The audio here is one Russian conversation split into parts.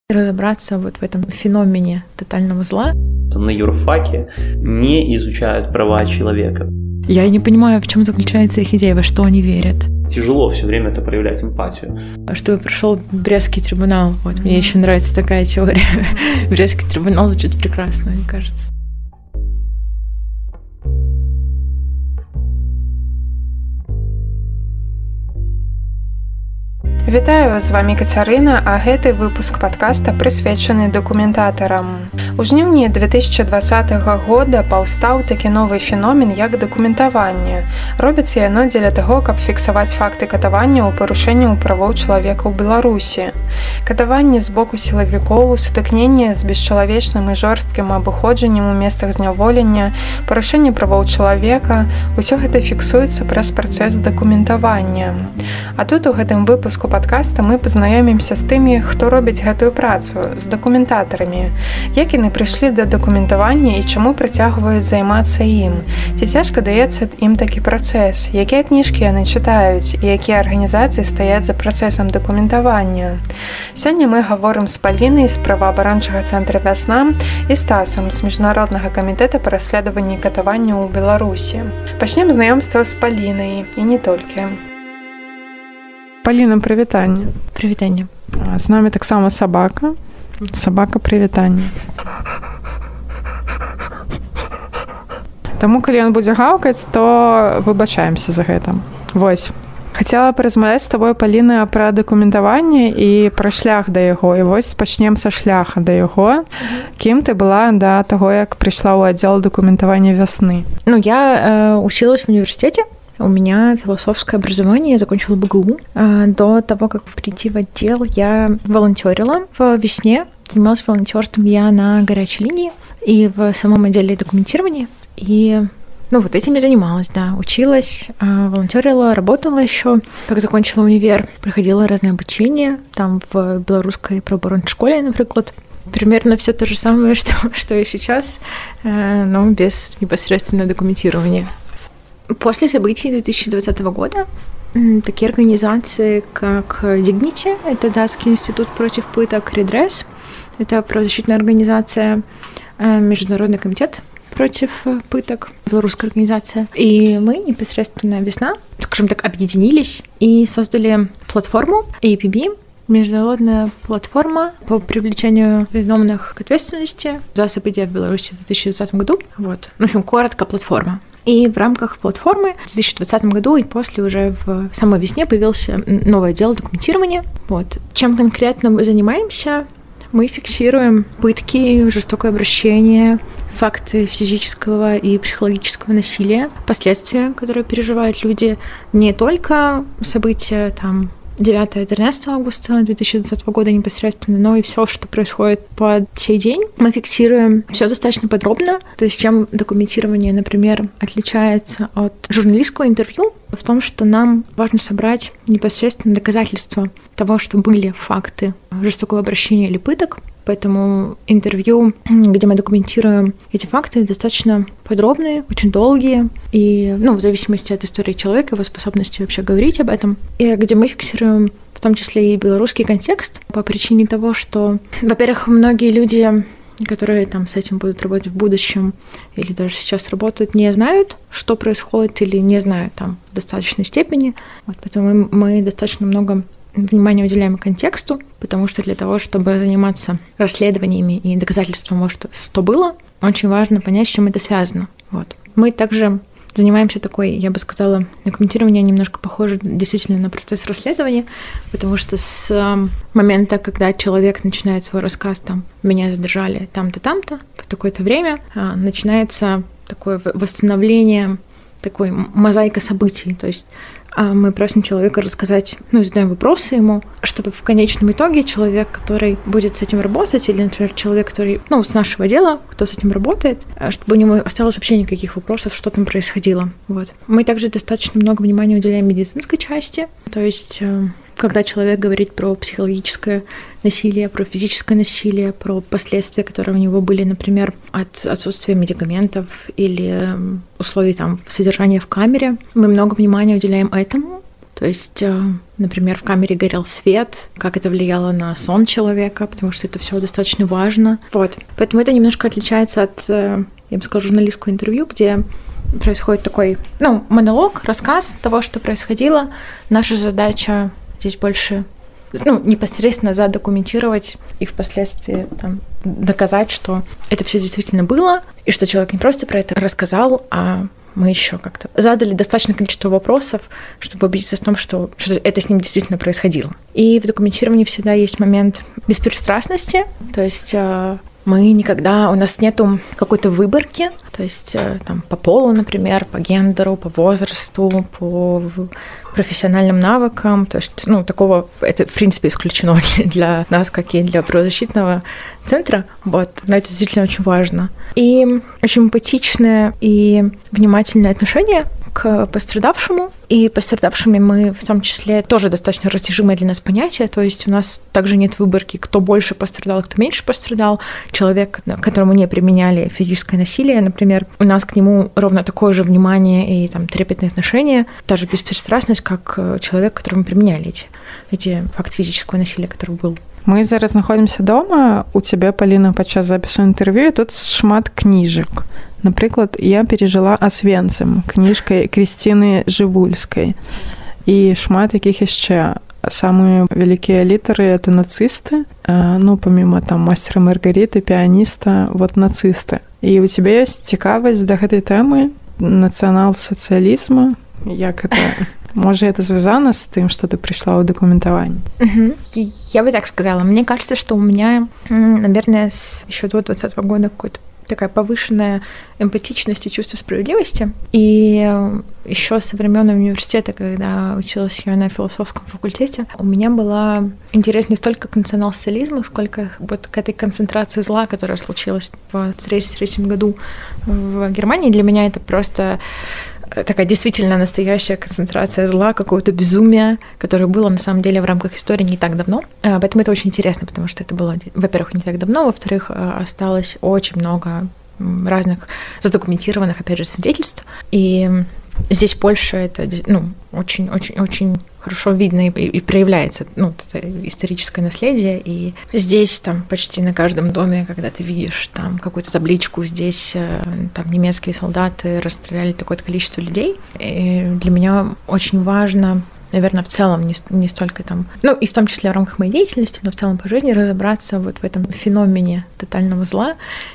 разобраться вот в этом феномене тотального зла. На юрфаке не изучают права человека. Я не понимаю, в чем заключается их идея, во что они верят. Тяжело все время это проявлять эмпатию. Чтобы прошел Брестский трибунал. Вот мне еще нравится такая теория. Брестский трибунал звучит прекрасно, мне кажется. Вітаю вас, з вами Кацярына, а гэты выпуск падкаста прысвечаны дакументатарам. У жніўні 2020 года паўстаў такі новы феномен, як дакументаванне. Робіцца яно дзеля таго, каб фіксаваць факты катаванняў, парушэнняў правоў чалавека ў Беларусі. Катаванне з боку сілавікоў, сутыкненне з бесчалавечным і жорсткім абыходжаннем у месцах зняволення, парушэнне правоў чалавека – усё гэта фіксуецца праз працэс дакументавання. А тут у гэтым выпуску падкаста мы пазнаёмімся з тымі, хто робіць гэтую працу, з дакументатарамі, як яны прыйшлі да дакументавання і чаму працягваюць займацца ім, ці цяжка даецца ім такі працэс, якія кніжкі яны чытаюць і якія арганізацыі стаяць за працэсам дакументавання. Сёння мы гаворым з Палінай з праваабарончага цэнтра «Вясна» і Стасам з Міжнароднага камітэта па расследаванні катаванняў у Беларусі. Пачнем знаёмства з Палінай і не толькі. Паліна, прывітанне. Прывітанне. З намі таксама сабака. Сабака, прывітанне. Таму, калі ён будзе гаўкаць, то выбачаемся за гэта. Вось. Хацела паразмаўляць з табой, Паліна, пра дакументаванне і пра шлях да яго. І вось пачнем са шляха да яго. Кім ты была да таго, як прыйшла ў аддзел дакументавання «Вясны»? Я училась в университете. У меня философское образование, я закончила БГУ. До того, как прийти в отдел, я волонтерила в «Весне». Занималась волонтерством я на горячей линии и в самом отделе документирования. И вот этим я занималась, да. Училась, волонтерила, работала еще. Как закончила универ, проходила разное обучение. Там в белорусской правооборонной школе, например. Примерно все то же самое, что и сейчас, но без непосредственного документирования. После событий 2020 года такие организации, как Dignity, это датский институт против пыток, Redress, это правозащитная организация, Международный комитет против пыток, белорусская организация, и мы непосредственно «Весна», скажем так, объединились и создали платформу APB, международная платформа по привлечению виновных к ответственности за события в Беларуси в 2020 году. В общем, коротко, платформа. И в рамках платформы в 2020 году и после уже в самой «Весне» появился новый отдел документирования. Чем конкретно мы занимаемся? Мы фиксируем пытки, жестокое обращение, факты физического и психологического насилия, последствия, которые переживают люди, не только события 9-13 августа 2020 года непосредственно, но и все, что происходит по сей день. Мы фиксируем все достаточно подробно. То есть чем документирование, например, отличается от журналистского интервью, в том, что нам важно собрать непосредственно доказательства того, что были факты жестокого обращения или пыток. Поэтому интервью, где мы документируем эти факты, достаточно подробные, очень долгие, и в зависимости от истории человека, его способности вообще говорить об этом, и где мы фиксируем в том числе и белорусский контекст по причине того, что, во-первых, многие люди, которые с этим будут работать в будущем или даже сейчас работают, не знают, что происходит, или не знают в достаточной степени. Поэтому мы достаточно много внимание уделяем контексту, потому что для того, чтобы заниматься расследованиями и доказательством того, что было, очень важно понять, с чем это связано. Мы также занимаемся такой, я бы сказала, документирование немножко похоже действительно на процесс расследования, потому что с момента, когда человек начинает свой рассказ, меня задержали там-то, там-то, в такое-то время, начинается такое восстановление, такой мозаика событий, то есть мы просим человека рассказать, задаем вопросы ему, чтобы в конечном итоге человек, который будет с этим работать, или, например, человек, который, с нашего дела, кто с этим работает, чтобы у него осталось вообще никаких вопросов, что там происходило. Мы также достаточно много внимания уделяем медицинской части, то есть когда человек говорит про психологическое насилие, про физическое насилие, про последствия, которые у него были, например, от отсутствия медикаментов или условий содержания в камере, мы много внимания уделяем этому. То есть, например, в камере горел свет, как это влияло на сон человека, потому что это все достаточно важно. Вот. Поэтому это немножко отличается от, я бы сказала, журналистского интервью, где происходит такой, монолог, рассказ того, что происходило. Наша задача здесь больше, непосредственно задокументировать и впоследствии доказать, что это все действительно было, и что человек не просто про это рассказал, а мы еще как-то задали достаточное количество вопросов, чтобы убедиться в том, что это с ним действительно происходило. И в документировании всегда есть момент беспристрастности, то есть мы никогда, у нас нету какой-то выборки, то есть по полу, например, по гендеру, по возрасту, по профессиональным навыкам, то есть, такого, это, в принципе, исключено для нас, как и для правозащитного центра, но это действительно очень важно. И очень эмпатичное и внимательное отношение к пострадавшему, и пострадавшими мы в том числе тоже достаточно растяжимое для нас понятие, то есть у нас также нет выборки, кто больше пострадал, кто меньше пострадал. Человек, которому не применяли физическое насилие, например, у нас к нему ровно такое же внимание и трепетное отношение, та же беспристрастность, как человек, которому применяли эти факты физического насилия, который был. Мы зараз знаходзімся дома, у цябе, Паліна, падчас запісу інтэрв'ю, і тут шмат кніжак. Напрыклад, я пережила «Освенцим», кніжкай Крысціны Жывульскай. І шмат якіх яшчэ. Самыя вялікія літары — это нацысты, паміма «Мастера Маргариты», «Піаніста», нацысты. І у цябе ёсць цікавасць да гэтай тэмы нацыянал-сацыялізма? Як это... Может, это связано с тем, что ты пришла в документование? Я бы так сказала. Мне кажется, что у меня, наверное, еще до 2020 года какая-то такая повышенная эмпатичность и чувство справедливости. И еще со времен университета, когда училась я на философском факультете, у меня была интерес не столько к национал-социализму, сколько к этой концентрации зла, которая случилась в 1933 году в Германии. Для меня это просто такая действительно настоящая концентрация зла, какого-то безумия, которое было на самом деле в рамках истории не так давно. Поэтому это очень интересно, потому что это было, во-первых, не так давно, во-вторых, осталось очень много разных задокументированных, опять же, свидетельств. И здесь больше это, очень-очень-очень хорошо видно и проявляется, это историческое наследие. И здесь почти на каждом доме, когда ты видишь какую-то табличку, здесь немецкие солдаты расстреляли такое-то количество людей. И для меня очень важно, наверное, в целом, не столько и в том числе в рамках моей деятельности, но в целом по жизни разобраться в этом феномене тотального зла.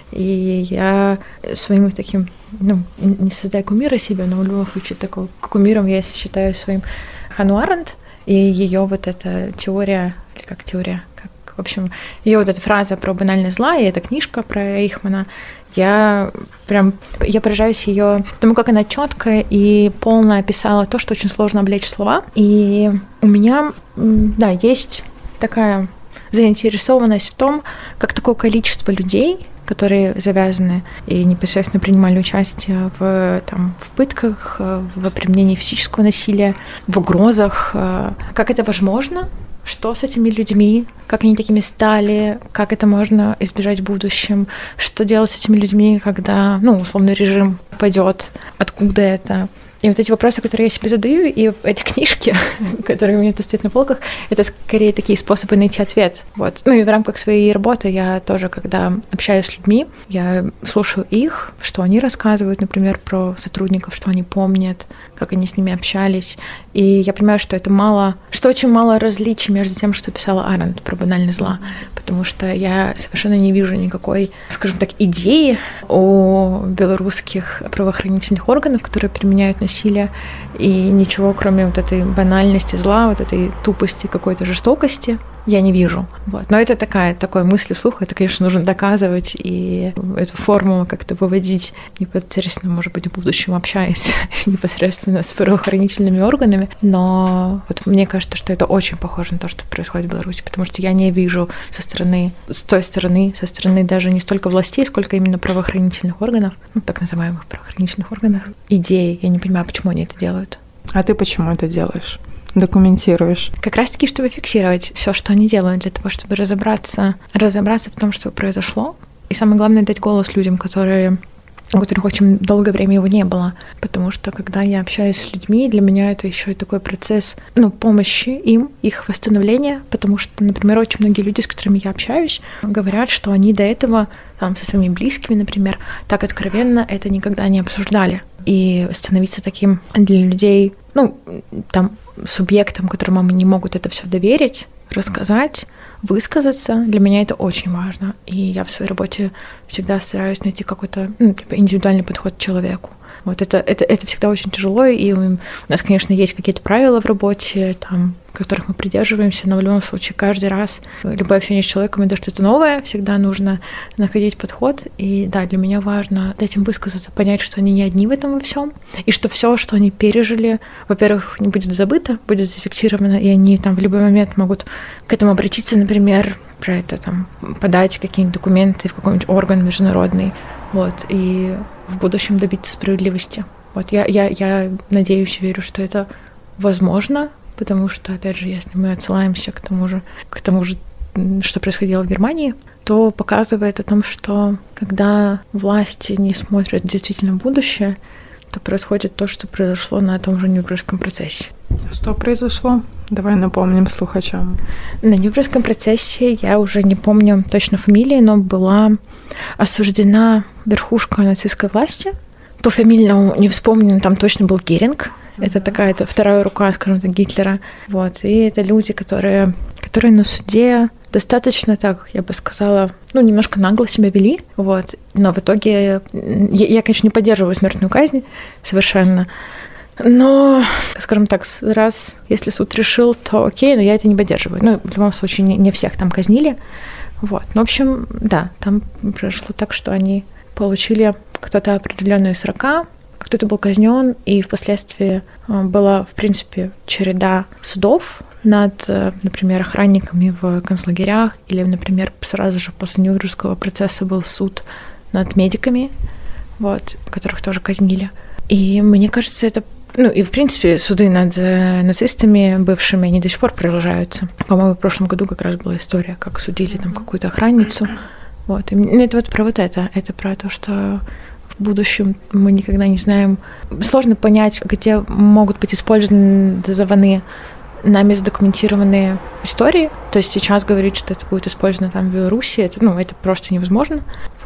И я своим таким, не создаю кумира себе, но в любом случае такого кумиром я считаю своим Ханну Аренд, и ее эта теория, или как теория, в общем, ее эта фраза про банальность зла, и эта книжка про Эйхмана, я поражаюсь ее тому, как она четко и полно описала то, что очень сложно облечь в слова. И у меня, есть такая заинтересованность в том, как такое количество людей, которые завязаны и непосредственно принимали участие в пытках, в применении физического насилия, в угрозах, как это возможно, что с этими людьми, как они такими стали, как это можно избежать в будущем, что делать с этими людьми, когда, условный режим падет, откуда это. И эти вопросы, которые я себе задаю, и в эти книжки, которые у меня тут стоят на полках, это скорее такие способы найти ответ. И в рамках своей работы я тоже, когда общаюсь с людьми, я слушаю их, что они рассказывают, например, про сотрудников, что они помнят, как они с ними общались. И я понимаю, что очень мало различий между тем, что писала Аренд про банальность зла, потому что я совершенно не вижу никакой, скажем так, идеи у белорусских правоохранительных органов, которые применяют насилие, и ничего, кроме этой банальности зла, этой тупости, какой-то жестокости, я не вижу. Но это такая мысль вслух, это, конечно, нужно доказывать и эту формулу как-то выводить непосредственно, может быть, в будущем, общаясь непосредственно с правоохранительными органами. Но мне кажется, что это очень похоже на то, что происходит в Беларуси, потому что я не вижу со стороны даже не столько властей, сколько именно правоохранительных органов, так называемых правоохранительных органов, идеи. Я не понимаю, почему они это делают. А ты почему это делаешь? Документируешь? Как раз-таки, чтобы фиксировать все, что они делают, для того, чтобы разобраться в том, что произошло. И самое главное — дать голос людям, которые у которых очень долгое время его не было. Потому что, когда я общаюсь с людьми, для меня это еще и такой процесс, помощи им, их восстановления, потому что, например, очень многие люди, с которыми я общаюсь, говорят, что они до этого со своими близкими, например, так откровенно это никогда не обсуждали. И становиться таким для людей, субъектом, которому они не могут это все доверить, рассказать, высказаться, для меня это очень важно. И я в своей работе всегда стараюсь найти какой-то индивидуальный подход к человеку. Вот это всегда очень тяжело, и у нас, конечно, есть какие-то правила в работе, которых мы придерживаемся, но в любом случае каждый раз любое общение с человеком — это что-то новое, всегда нужно находить подход. И да, для меня важно дать им высказаться, понять, что они не одни в этом во всем, и что все, что они пережили, во-первых, не будет забыто, будет зафиксировано, и они в любой момент могут к этому обратиться, например, про это подать какие-нибудь документы в какой-нибудь орган международный, и в будущем добиться справедливости. Я надеюсь и верю, что это возможно, потому что, опять же, если мы отсылаемся к тому же, что происходило в Германии, то показывает о том, что когда власти не смотрят действительно в будущее, то происходит то, что произошло на том же Нюрнбергском процессе. Что произошло? Давай напомним слухачам. На Нюрнбергском процессе, я уже не помню точно фамилии, но была осуждена верхушка нацистской власти. По фамильному не вспомню, там точно был Геринг. Это вторая рука, скажем так, Гитлера. И это люди, которые на суде достаточно так, я бы сказала, немножко нагло себя вели. Но в итоге я, конечно, не поддерживаю смертную казнь совершенно. Но, скажем так, раз если суд решил, то окей, но я это не поддерживаю. В любом случае, не всех там казнили. В общем, да, там произошло так, что они получили кто-то определенные срока, кто-то был казнен, и впоследствии была, в принципе, череда судов над, например, охранниками в концлагерях, или, например, сразу же после Нюрнбергского процесса был суд над медиками, которых тоже казнили. И мне кажется, это... и, в принципе, суды над нацистами бывшими, они до сих пор продолжаются. По-моему, в прошлом году как раз была история, как судили какую-то охранницу. И это про это. Это про то, что в будущем мы никогда не знаем. Сложно понять, где могут быть использованы нами задокументированные истории. То есть сейчас говорить, что это будет использовано в Беларуси, это просто невозможно.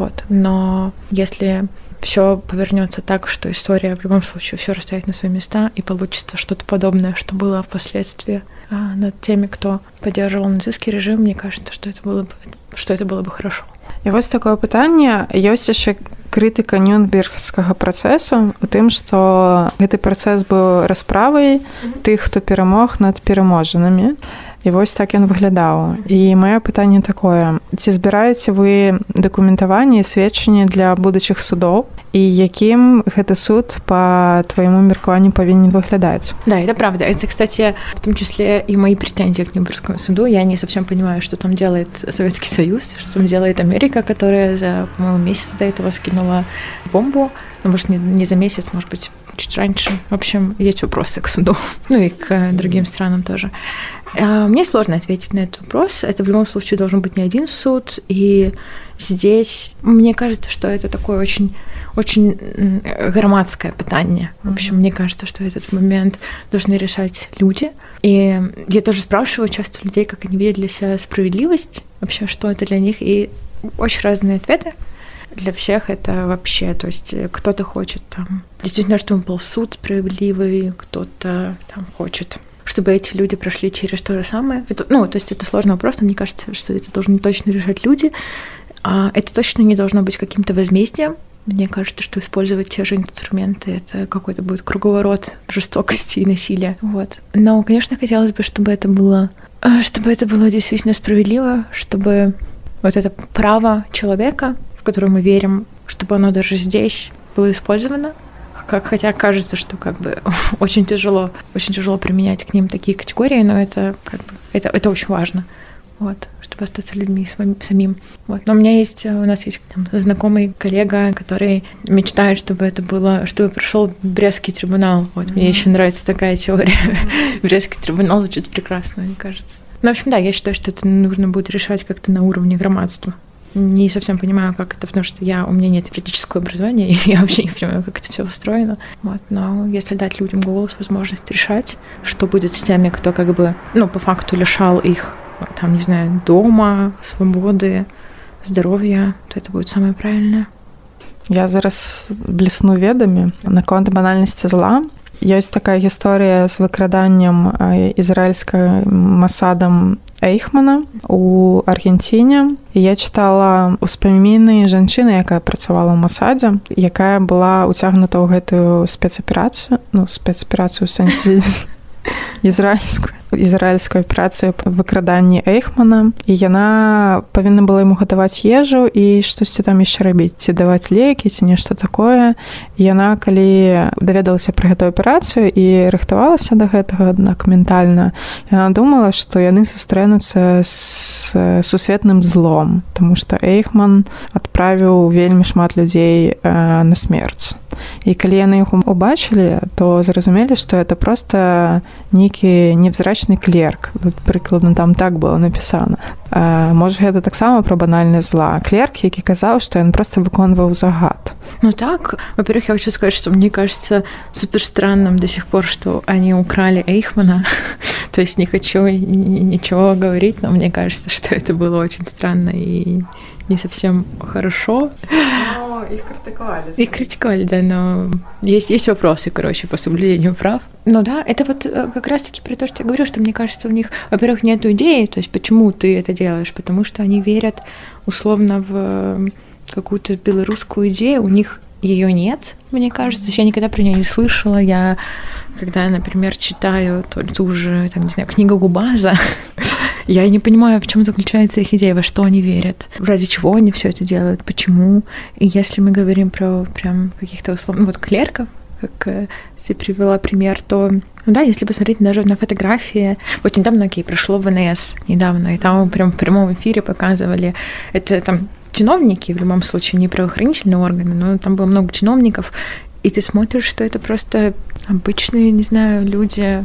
Но если все повернется так, что история в любом случае все расставит на свои места, и получится что-то подобное, что было впоследствии над теми, кто поддерживал нацистский режим, мне кажется, что это было бы хорошо. І такое пытанне, ёсць яшчэ крытыка Нюрнбергскага працэсу у тым, што гэты працэс быў расправай тых, хто перамог над пераможанымі. І так ён выглядаў. І маё пытанне такое: ці збіраеце вы дакументаванне і сведчанні для будучых судоў, і якім гэты суд по твоему меркаванню повинен выглядать? Да, это правда. Это, кстати, в том числе и мои претензии к Нюрнбергскому суду. Я не совсем понимаю, что там делает Советский Союз, что там делает Америка, которая за, по-моему, месяц до этого скинула бомбу. Может, не за месяц, может быть, чуть раньше. В общем, есть вопросы к суду, и к другим странам тоже. Мне сложно ответить на этот вопрос. Это в любом случае должен быть не один суд. И здесь, мне кажется, что это такое очень, очень громадское питание. В общем, мне кажется, что этот момент должны решать люди. И я тоже спрашиваю часто людей, как они видят для себя справедливость, вообще, что это для них. И очень разные ответы. Для всех это вообще, то есть кто-то хочет действительно, чтобы был суд справедливый, кто-то хочет, чтобы эти люди прошли через то же самое. То есть это сложный вопрос, но мне кажется, что это должны точно решать люди, а это точно не должно быть каким-то возмездием. Мне кажется, что использовать те же инструменты — это какой-то будет круговорот жестокости и насилия. Но, конечно, хотелось бы, чтобы это было действительно справедливо, чтобы это право человека, в которое мы верим, чтобы оно даже здесь было использовано. Хотя кажется, что очень тяжело применять к ним такие категории, но это очень важно, чтобы остаться людьми самим. Но у нас есть знакомый коллега, который мечтает, чтобы прошел Брестский трибунал. Мне еще нравится такая теория. Брестский трибунал звучит прекрасно, мне кажется. В общем, да, я считаю, что это нужно будет решать как-то на уровне громадства. не совсем понимаю, как это, потому что у меня нет юридического образования, и я вообще не понимаю, как это все устроено. Вот. Но если дать людям голос, возможность решать, что будет с теми, кто как бы, по факту лишал их, там, не знаю, дома, свободы, здоров'я, то это будет самое правильное. Я зараз блісну ведамі наконт банальнасці зла. Ёсць такая гісторыя з выкраданнем ізраільскім масадам Эйхмана у Аргентине. Я чытала ўспаміны жанчыны, якая працавала ў масадзе, якая была ўцягнута ў гэтую спецаперацыю, спецаперацыю ў сэнсе ізраільскую аперацыю па выкраданні Эйхмана, і яна павінна была яму гатаваць ежу і штосьці там яшчэ рабіць, ці даваць лекі, ці нешта такое. І яна, калі даведалася пра гэтую аперацыю і рыхтавалася да гэтага, аднак ментальна, яна думала, што яны сустрэнуцца з сусветным злом, таму што Эйхман адправіў вельмі шмат людзей на смерць. І калі яны яго убачылі, то зразумелі, што это проста нейкі невзрачны клерк. Прыкладна там так было напісана. Можа, гэта таксама пра банальнасць зла. Клерк, які казаў, што ён проста выконваў загад. Так, во-первых, я хочу сказать, что мне кажется супер странным до сих пор, что они украли Эйхмана. То есть не хочу ничего говорить, но мне кажется, что это было очень странно и не совсем хорошо. Но их критиковали. Их критиковали, да, но есть вопросы, по соблюдению прав. Да, это вот как раз-таки про то, что я говорю, что мне кажется, у них, во-первых, нет идеи, то есть почему ты это делаешь, потому что они верят условно в какую-то белорусскую идею, у них ее нет, мне кажется. Я никогда про нее не слышала. Когда, например, читаю ту же, там, не знаю, книгу Губаза, я не понимаю, в чем заключается их идея, во что они верят, ради чего они все это делают, почему. И если мы говорим про прям каких-то условно, клерков, как ты привела пример, то, если посмотреть даже на фотографии, недавно, прошло ВНС недавно, и там прям в прямом эфире показывали, это там чиновники, в любом случае, не правоохранительные органы, но там было много чиновников, и ты смотришь, что это просто обычные, не знаю, люди.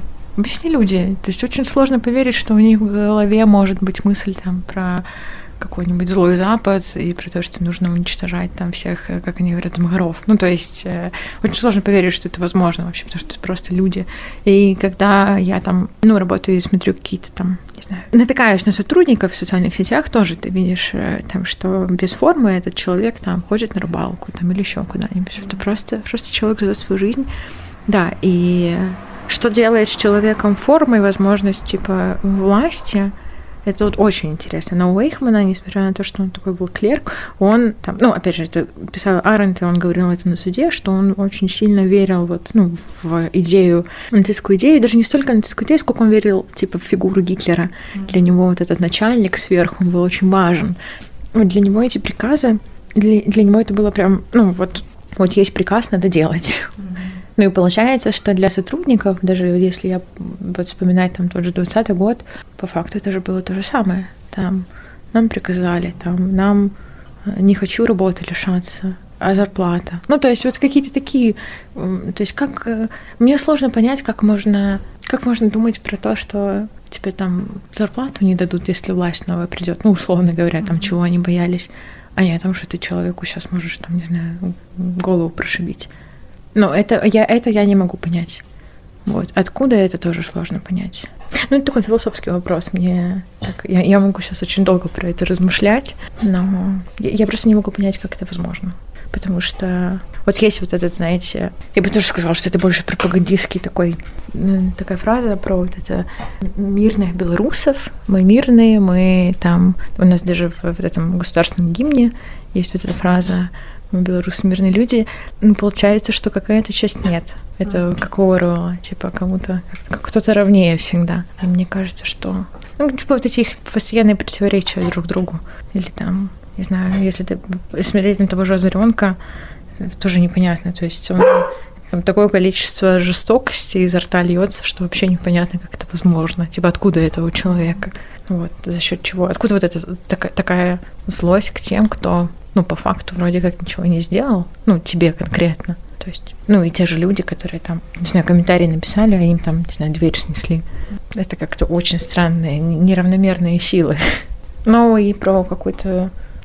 То есть очень сложно поверить, что у них в голове может быть мысль там про какой-нибудь злой Запад и про то, что нужно уничтожать там всех, как они говорят, мгаров. То есть очень сложно поверить, что это возможно вообще, потому что это просто люди. И когда я там, работаю и смотрю какие-то там, не знаю, натыкаюсь на сотрудников в социальных сетях, тоже ты видишь там, что без формы этот человек там ходит на рыбалку там или еще куда-нибудь. Это просто человек живет свою жизнь. Да, и что делает с человеком формой, возможность власти, это очень интересно. Но у Эйхмана, несмотря на то, что он такой был клерк, он там, опять же, это писал Аренд, и он говорил это на суде, что он очень сильно верил в идею, нацистскую идею, даже не столько нацистскую идею, сколько он верил в фигуру Гитлера. Для него этот начальник сверху, он был очень важен. Для него эти приказы, для него это было прям, есть приказ, надо делать. И получается, что для сотрудников, даже если я вспоминать там тот же 20-й год, по факту это же было то же самое. Там нам приказали, там нам не хочу работы лишаться, а зарплата. То есть какие-то такие, то есть как мне сложно понять, как можно думать про то, что тебе там зарплату не дадут, если власть новая придет. Условно говоря, там чего они боялись, а не о том, что ты человеку сейчас можешь там, не знаю, голову прошибить. Это я не могу понять. Откуда это тоже сложно понять. Это такой философский вопрос. Я могу сейчас очень долго про это размышлять, но я просто не могу понять, как это возможно. Потому что есть этот, знаете, я бы тоже сказала, что это больше пропагандистский такая фраза про это мирных белорусов. Мы мирные, мы там, у нас даже в этом государственном гимне есть эта фраза «Мы белорусы мирные люди». Получается, что какая-то часть нет. Это какого рода? Кому-то, кто-то равнее всегда. И мне кажется, что эти их постоянные противоречия друг другу. Или там, не знаю, если ты смотреть на того же Озарёнка, тоже непонятно. То есть там такое количество жестокости изо рта льется, что вообще непонятно, как это возможно. Откуда это у человека? За счет чего? Откуда эта такая злость к тем, кто, по факту вроде как ничего не сделал, тебе конкретно. То есть, и те же люди, которые там, не знаю, комментарии написали, а им там, не знаю, дверь снесли. Это как-то очень странные, неравномерные силы. И про какую-то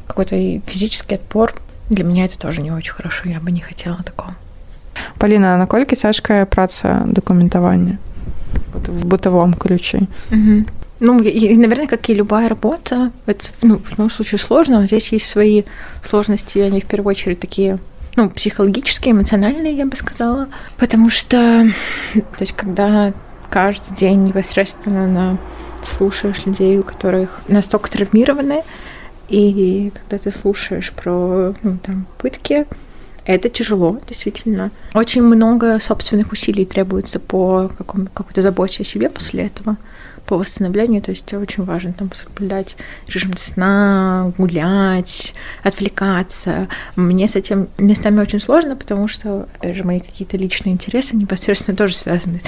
какой-то физический отпор. Для меня это тоже не очень хорошо, я бы не хотела такого. Паліна, а наколькі цяжкая праца дакументавання в бытовом ключе? Ну, и, наверное, как и любая работа, это, в любом случае сложно, но здесь есть свои сложности, они в первую очередь такие, психологические, эмоциональные, я бы сказала, потому что, то есть, когда каждый день непосредственно слушаешь людей, у которых настолько травмированы, и когда ты слушаешь про пытки, это тяжело, действительно. Очень много собственных усилий требуется по какой-то заботе о себе после этого, по восстановлению. То есть очень важно соблюдать режим сна, гулять, отвлекаться. Мне с этим местами очень сложно, потому что, опять же, мои какие-то личные интересы непосредственно тоже связаны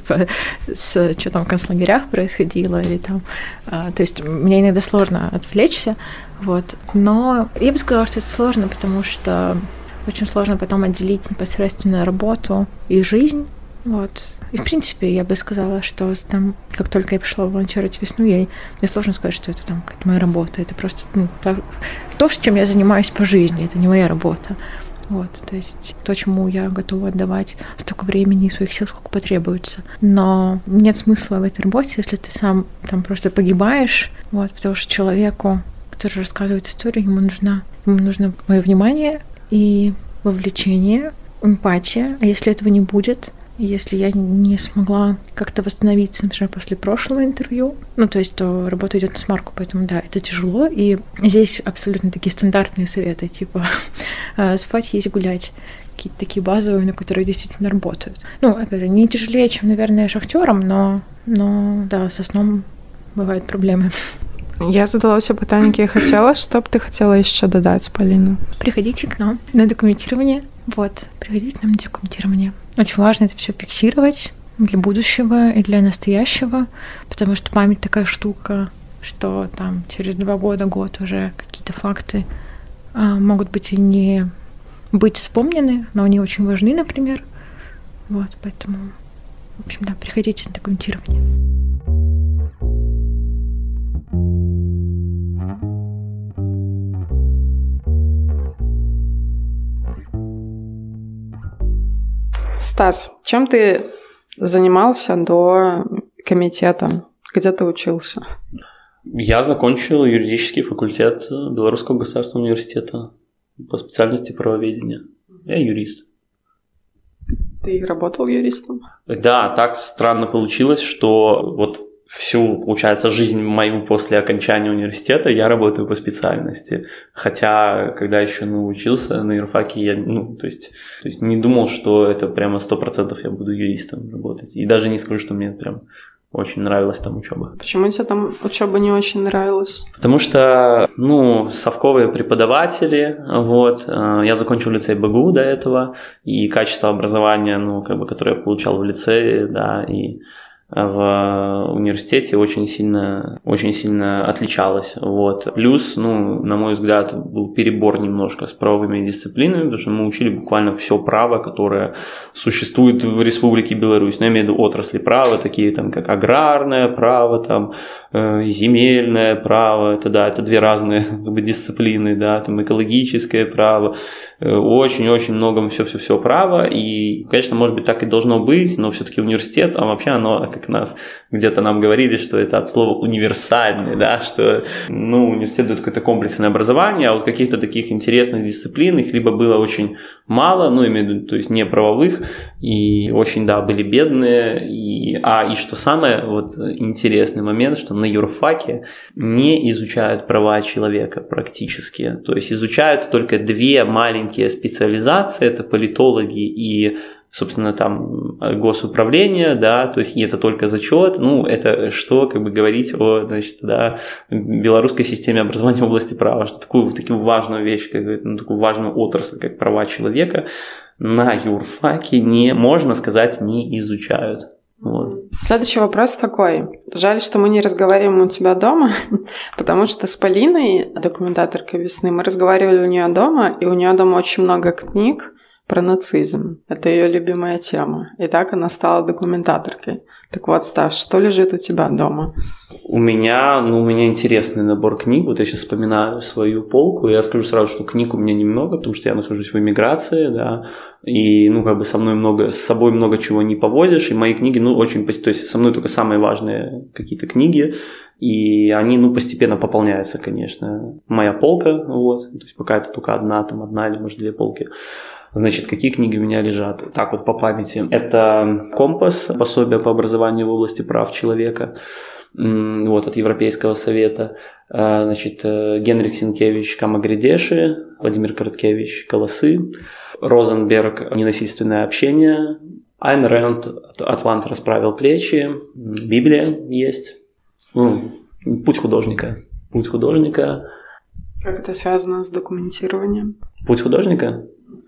с что там в концлагерях происходило, или то есть мне иногда сложно отвлечься, вот. Но я бы сказала, что это сложно, потому что очень сложно потом отделить непосредственно работу и жизнь. Вот. И, в принципе, я бы сказала, что как только я пришла волонтерить весну, мне сложно сказать, что это какая-то моя работа. Это просто то, чем я занимаюсь по жизни, это не моя работа. Вот. То есть то, чему я готова отдавать столько времени и своих сил, сколько потребуется. Но нет смысла в этой работе, если ты сам просто погибаешь. Вот, потому что человеку, который рассказывает историю, ему нужно мое внимание и вовлечение, эмпатия. А если этого не будет, если я не смогла как-то восстановиться, например, после прошлого интервью, то работа идет на смарку, поэтому да, это тяжело. И здесь абсолютно такие стандартные советы, типа спать, есть, гулять. Какие-то такие базовые, на которые действительно работают. Опять же, не тяжелее, чем, наверное, шахтерам, но да, со сном бывают проблемы. Я задала все пытанні, які я хотела. Что б ты хотела еще додать, Полина? Приходите к нам на документирование. Вот, приходите к нам на документирование. Очень важно это все фиксировать для будущего и для настоящего, потому что память такая штука, что через 2 года, год уже какие-то факты могут быть и не быть вспомнены, но они очень важны, например. Вот, поэтому, в общем, да, приходите на документирование. Стас, чем ты занимался до комитета? Где ты учился? Я закончил юридический факультет Белорусского государственного университета по специальности правоведения. Я юрист. Ты работал юристом? Да, так странно получилось, что всю, получается, жизнь мою после окончания университета я работаю по специальности. Хотя, когда еще учился на юрфаке, я то есть не думал, что это прямо 100% я буду юристом работать. И даже не скажу, что мне прям очень нравилась там учеба. Почему тебе там учеба не очень нравилась? Потому что, совковые преподаватели, я закончил лицей БГУ до этого, и качество образования, которое я получал в лицее, да, и в университете очень сильно отличалось. Плюс, на мой взгляд, был перебор немножко с правовыми дисциплинами, потому что мы учили буквально все право, которое существует в Республике Беларусь. Я имею в виду отрасли права, такие как аграрное право, земельное право. Это 2 разные дисциплины, да, экологическое право. Очень-очень много все права. И, конечно, может быть, так и должно быть, но все-таки университет, а вообще оно, как где-то нам говорили, что это от слова универсальный, да, что, университет дает какое-то комплексное образование, а каких-то таких интересных дисциплин их либо было очень мало, имею в виду, то есть не правовых, и очень, да, были бедные, и что самое интересный момент, что на юрфаке не изучают права человека практически, то есть изучают только 2 маленькие специализации, это политологи и, собственно, госуправление, да, то есть и это только зачет, это что, говорить о, белорусской системе образования в области права, что такую важную вещь, такую важную отрасль, как права человека, на юрфаке можно сказать, не изучают. Следующий вопрос такой. Жаль, что мы не разговариваем у тебя дома, потому что с Полиной, документаторкой «Весны», мы разговаривали у нее дома, и у нее дома очень много книг про нацизм. Это ее любимая тема. И так она стала документаторкой. Так вот, Стас, что лежит у тебя дома? У меня интересный набор книг. Вот я сейчас вспоминаю свою полку. Я скажу сразу, что книг у меня немного, потому что я нахожусь в эмиграции, да, и, с собой много чего не повозишь, и мои книги, очень, то есть со мной только самые важные какие-то книги, и они, постепенно пополняются, конечно. Моя полка, вот, то есть пока это только одна или, может, 2 полки. Значит, какие книги у меня лежат? Так вот, по памяти. Это «Компас», пособие по образованию в области прав человека, вот, от Европейского совета. Значит, Генрих Сенкевич «Камагридеши», Владимир Короткевич «Колосы», Розенберг «Ненасильственное общение», Айн Рэнд «Атлант расправил плечи», Библия есть, «Путь художника». Как это связано с документированием? «Путь художника»?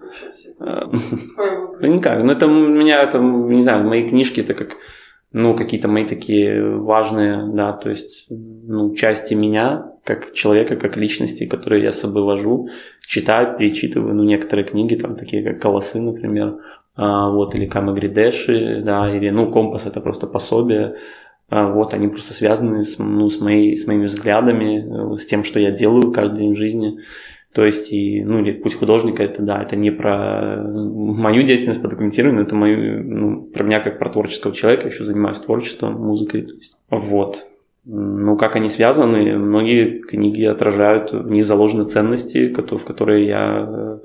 Никак. Это у меня, не знаю, мои книжки это как, какие-то мои такие важные, да, то есть, части меня, как человека, как личности, которые я с собой вожу, читаю, перечитываю, некоторые книги, там, такие как «Колосы», например, вот, или «Камагридеши», да, или, «Компас» — это просто пособие, вот, они просто связаны с моими взглядами, с тем, что я делаю каждый день в жизни. То есть, или «Путь художника» это не про мою деятельность по документированию, это про меня как про творческого человека, я еще занимаюсь творчеством, музыкой. То есть, вот. Как они связаны, многие книги отражают, в них заложены ценности, в которые я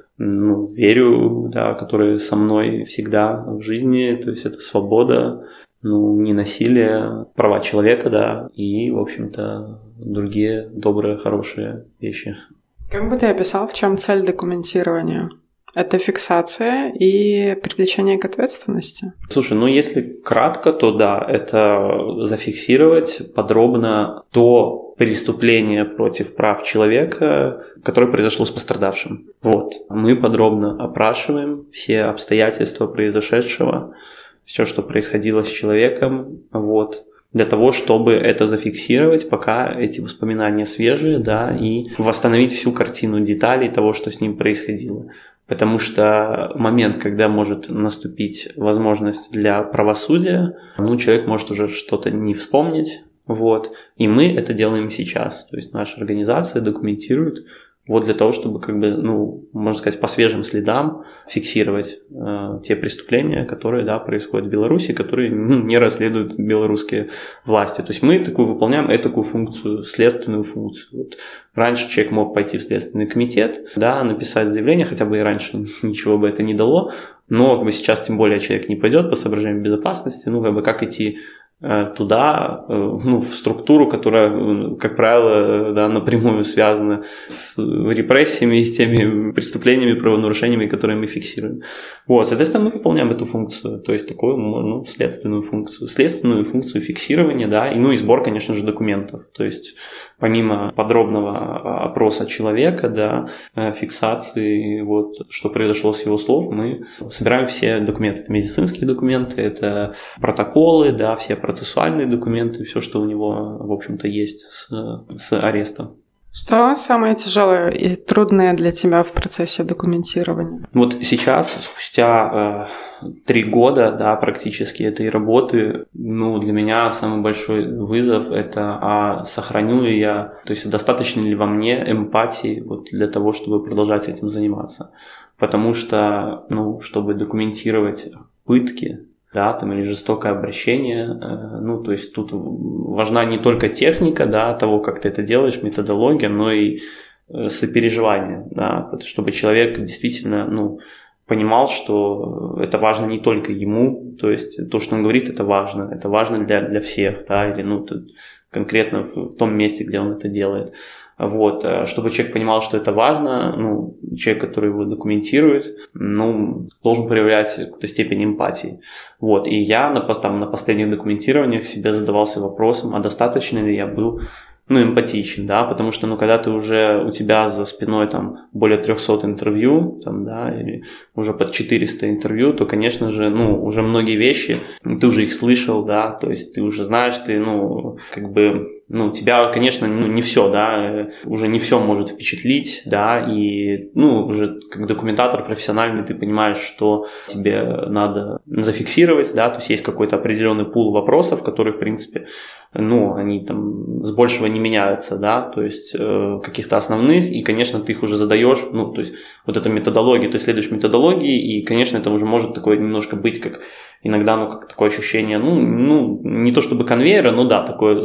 верю, да, которые со мной всегда в жизни, то есть это свобода, ненасилие, права человека, да, и, в общем-то, другие добрые, хорошие вещи. Как бы ты описал, в чем цель документирования? Это фиксация и привлечение к ответственности? Слушай, если кратко, то да, это зафиксировать подробно то преступление против прав человека, которое произошло с пострадавшим. Вот. Мы подробно опрашиваем все обстоятельства произошедшего, все, что происходило с человеком, вот, для того, чтобы это зафиксировать, пока эти воспоминания свежие, да, и восстановить всю картину деталей того, что с ним происходило. Потому что момент, когда может наступить возможность для правосудия, человек может уже что-то не вспомнить, вот, и мы это делаем сейчас. То есть наша организация документирует вот для того, чтобы, можно сказать, по свежим следам фиксировать те преступления, которые, да, происходят в Беларуси, которые не расследуют белорусские власти. То есть мы выполняем такую функцию, следственную функцию. Вот. Раньше человек мог пойти в Следственный комитет, да, написать заявление, хотя бы и раньше ничего бы это не дало, но сейчас тем более человек не пойдет по соображениям безопасности, как идти туда, в структуру, которая, как правило, да, напрямую связана с репрессиями и с теми преступлениями, правонарушениями, которые мы фиксируем. Вот, соответственно, мы выполняем эту функцию, то есть такую, следственную функцию фиксирования, да, и сбор, конечно же, документов, то есть помимо подробного опроса человека, да, фиксации, вот, что произошло с его слов, мы собираем все документы, это медицинские документы, это протоколы, да, все процессуальные документы, все, что у него, в общем-то, есть с арестом. Что самое тяжелое и трудное для тебя в процессе документирования? Вот сейчас, спустя 3 года, да, практически этой работы, для меня самый большой вызов – это сохраню ли я, то есть достаточно ли во мне эмпатии вот для того, чтобы продолжать этим заниматься. Потому что, чтобы документировать пытки, да, или жестокое обращение, то есть тут важна не только техника, да, того, как ты это делаешь, методология, но и сопереживание, да, чтобы человек действительно, понимал, что это важно не только ему, то есть то, что он говорит, это важно для всех, да, или, конкретно в том месте, где он это делает. Вот, чтобы человек понимал, что это важно, человек, который его документирует, должен проявлять какую-то степень эмпатии. Вот, и я на последних документированиях себе задавался вопросом, а достаточно ли я был, эмпатичен, да, потому что, когда у тебя за спиной более 300 интервью, да, или уже под 400 интервью, то, конечно же, уже многие вещи, ты уже их слышал, да, то есть ты уже знаешь, ты, тебя, конечно, не все, да, уже не все может впечатлить, да, и, уже как документатор профессиональный ты понимаешь, что тебе надо зафиксировать, да, то есть какой-то определенный пул вопросов, которые, в принципе, они там с большего не меняются, да, то есть каких-то основных, и, конечно, ты их уже задаешь, то есть вот эта методология, ты следуешь методологии, и, конечно, это уже может такое немножко быть, как иногда, как такое ощущение, не то чтобы конвейера, но да, такое,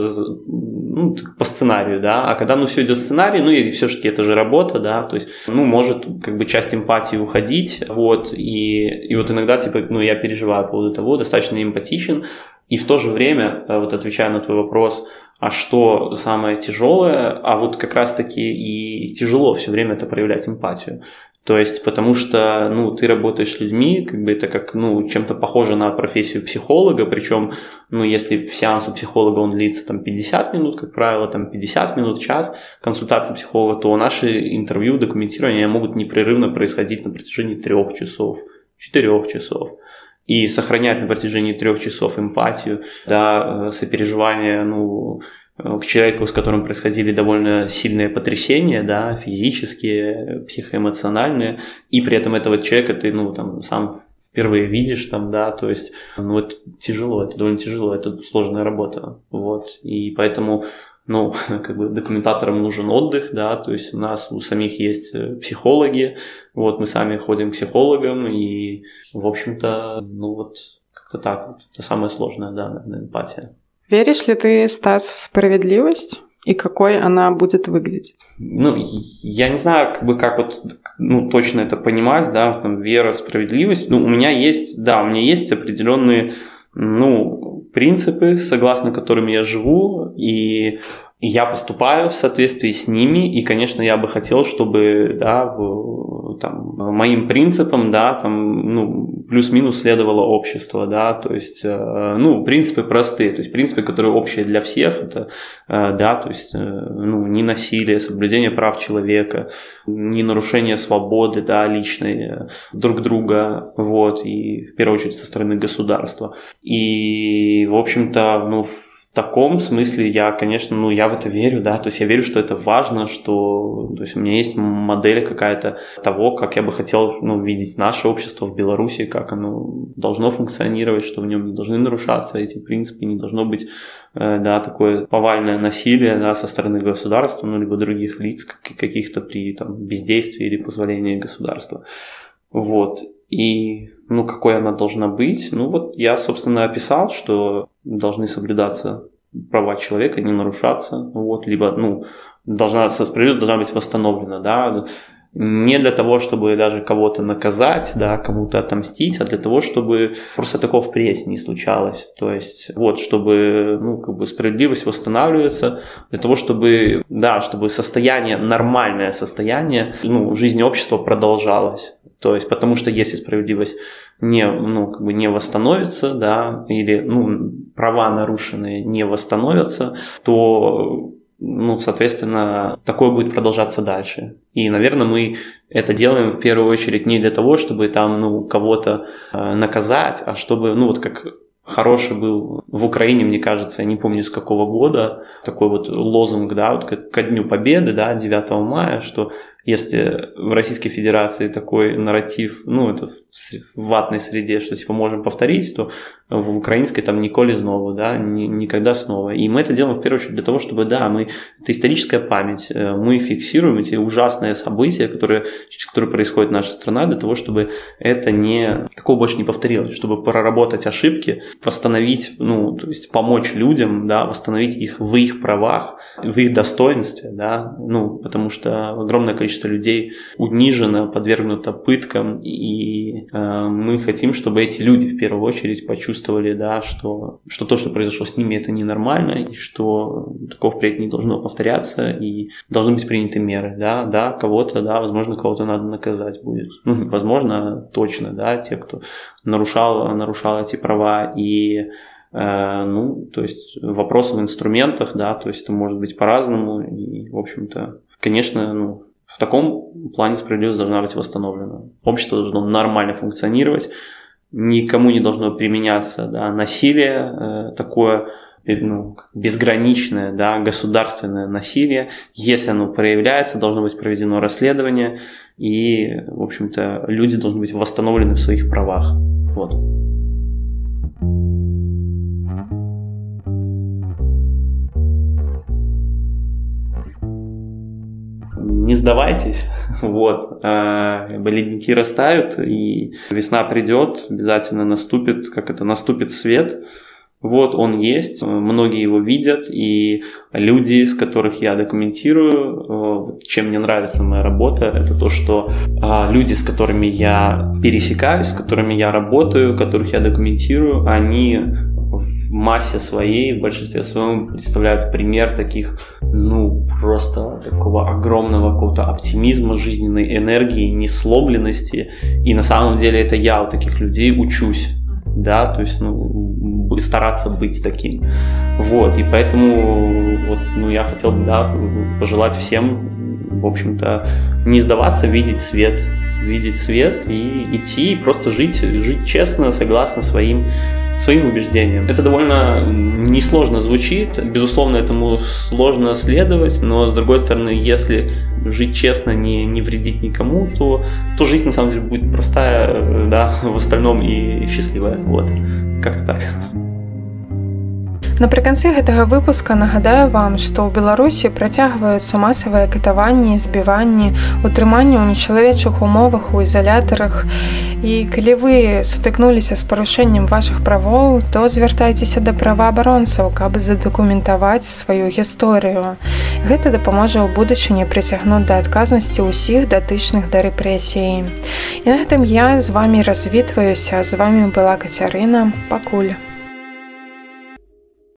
по сценарию, да, а когда, все идет сценарий, и все-таки это же работа, да, то есть, может, как бы часть эмпатии уходить, вот, и вот иногда, я переживаю по поводу того, достаточно эмпатичен, и в то же время, вот отвечая на твой вопрос, а что самое тяжелое, а вот как раз-таки и тяжело все время это проявлять эмпатию. То есть, потому что, ты работаешь с людьми, как бы это как, чем-то похоже на профессию психолога, причем, если сеанс у психолога, он длится там 50 минут, как правило, там 50 минут, час консультации психолога, то наши интервью, документирования могут непрерывно происходить на протяжении 3 часов, 4 часов. И сохранять на протяжении 3 часов эмпатию, да, сопереживание, к человеку, с которым происходили довольно сильные потрясения, да, физические, психоэмоциональные, и при этом этого человека ты, сам впервые видишь там, да, то есть, это тяжело, это довольно тяжело, это сложная работа, вот, и поэтому, как бы документаторам нужен отдых, да, то есть у нас у самих есть психологи, вот, мы сами ходим к психологам, и, в общем-то, как-то так вот, это самое сложное, да, наверное, эмпатия. Веришь ли ты, Стас, в справедливость и какой она будет выглядеть? Я не знаю, как вот, точно это понимать, да, там, вера, справедливость. У меня есть определенные, принципы, согласно которым я живу, и я поступаю в соответствии с ними, и, конечно, я бы хотел, чтобы, да, моим принципам, да, плюс-минус следовало общество, да, то есть, принципы простые, то есть принципы, которые общие для всех, это, да, то есть, не насилие, соблюдение прав человека, не нарушение свободы, да, личной друг друга, вот, и в первую очередь со стороны государства. И, в общем-то, в таком смысле я, конечно, я в это верю, да, то есть я верю, что это важно, что, то есть у меня есть модель какая-то того, как я бы хотел, видеть наше общество в Беларуси, как оно должно функционировать, что в нем не должны нарушаться эти принципы, не должно быть, да, такое повальное насилие, да, со стороны государства, либо других лиц, каких-то при бездействии или позволении государства. Вот. И, какой она должна быть? Я, собственно, описал, что должны соблюдаться права человека, не нарушаться, вот, либо, справедливость должна быть восстановлена, да, не для того, чтобы даже кого-то наказать, да, кому-то отомстить, а для того, чтобы просто такого впредь не случалось. То есть, вот, чтобы, справедливость восстанавливается, для того, чтобы, да, чтобы состояние, нормальное состояние, жизни общества продолжалось. То есть, потому что если справедливость не восстановится, да, или, права нарушенные не восстановятся, то, соответственно, такое будет продолжаться дальше. И, наверное, мы это делаем в первую очередь не для того, чтобы кого-то наказать, а чтобы, как хороший был в Украине, мне кажется, я не помню с какого года, такой вот лозунг, да, вот ко Дню Победы, да, 9 мая, что если в Российской Федерации такой нарратив, это в ватной среде, что типа можем повторить, то в украинской там «ніколі знову», да, никогда снова. И мы это делаем в первую очередь для того, чтобы, да, это историческая память, мы фиксируем эти ужасные события, через которые происходит наша страна, для того, чтобы это такого больше не повторилось, чтобы проработать ошибки, восстановить, то есть помочь людям, да, восстановить их в их правах, в их достоинстве, да, потому что огромное количество людей унижено, подвергнуто пыткам, и мы хотим, чтобы эти люди в первую очередь почувствовали, да, что то, что произошло с ними, это ненормально, и что такого впредь не должно повторяться, и должны быть приняты меры, да, кого-то, да, возможно, кого-то надо наказать будет, возможно, точно, да, те, кто нарушал эти права, и то есть вопрос в инструментах, да, то есть это может быть по-разному, и, в общем-то, конечно, в таком плане справедливость должна быть восстановлена. Общество должно нормально функционировать, никому не должно применяться, да, насилие такое, безграничное, да, государственное насилие. Если оно проявляется, должно быть проведено расследование, и, в общем-то, люди должны быть восстановлены в своих правах. Вот. Не сдавайтесь, вот, ледники растают, и весна придет, обязательно наступит свет, вот, он есть, многие его видят, и люди, с которых я документирую, чем мне нравится моя работа, это то, что люди, с которыми я пересекаюсь, с которыми я работаю, которых я документирую, они в массе своей, в большинстве своем представляют пример таких, просто такого огромного какого-то оптимизма, жизненной энергии, несломленности. И на самом деле это я у таких людей учусь, да, то есть, стараться быть таким. Вот, и поэтому я хотел бы, пожелать всем, в общем-то, не сдаваться, видеть свет и идти, и просто жить честно, согласно своим убеждениям. Это довольно несложно звучит, безусловно, этому сложно следовать, но, с другой стороны, если жить честно, не вредить никому, то жизнь, на самом деле, будет простая, да, в остальном и счастливая. Вот, как-то так. Напрыканцы гэтага выпуска нагадаю вам, што ў Беларусі працягваюцца масавыя катаванні, збіванні, утрыманне ў нечалавечых умовах у изолятарах. І калі вы сутыкнуліся з парушэннем вашых правоў, то звяртайцеся да праваабаронцаў, каб задакументаваць сваю гісторыю. Гэта дапаможа ў будучыні прыцягнуць да адказнасці ўсіх датычных да рэпрэсіі. І на гэтым я з вамі развітваюся. З вамі была Кацярына. Пакуль.